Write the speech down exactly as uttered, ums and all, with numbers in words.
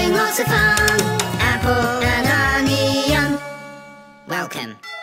having lots of fun. Apple and onion. Welcome.